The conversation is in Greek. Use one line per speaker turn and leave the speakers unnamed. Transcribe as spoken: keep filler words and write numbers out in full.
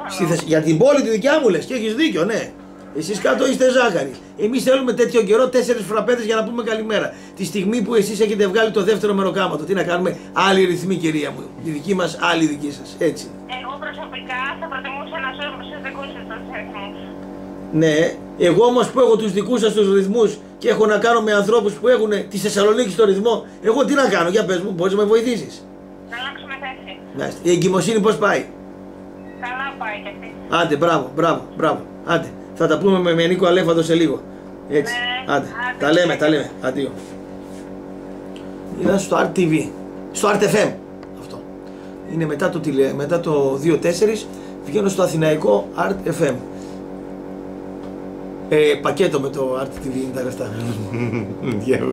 Στη Θεσ... Για την πόλη τη δικιά μου λες και έχεις δίκιο, ναι. Εσείς κάτω είστε ζάχαρη. Εμείς θέλουμε τέτοιο καιρό τέσσερις φραπέδες για να πούμε καλημέρα. Τη στιγμή που εσείς έχετε βγάλει το δεύτερο μεροκάματο. Τι να κάνουμε, άλλη ρυθμή, κυρία μου. Τη δική μας, άλλη δική σας. Έτσι.
Εγώ προσωπικά θα προτιμούσα να ζω στους δικούς σας τους ρυθμούς.
Ναι, εγώ όμως που έχω τους δικούς σας τους ρυθμούς και έχω να κάνω με ανθρώπους που έχουν τη Θεσσαλονίκη στο ρυθμό, εγώ τι να κάνω, για πες μου, μπορείς να με βοηθήσεις.
Να αλλάξουμε θέση.
Μάλιστα. Η εγκυμοσύνη πώς πάει?
Καλά πάει κι αυτή.
Άντε, μπράβο, μπράβο, μπράβο. Άντε, θα τα πούμε με Νίκο Αλέφαντο σε λίγο. Έτσι,
Ναι,
άντε,
άντε,
τα λέμε,
ναι.
τα λέμε, αντίο. Ήταν στο αρ τι βι, στο αρ τι εφ εμ αυτό. Είναι μετά το, τηλε, μετά το δύο τέσσερα, βγαίνω στο αθηναϊκό αρ τι εφ εμ. Ε, πακέτο με το αρ τι βι είναι τα λεφτά.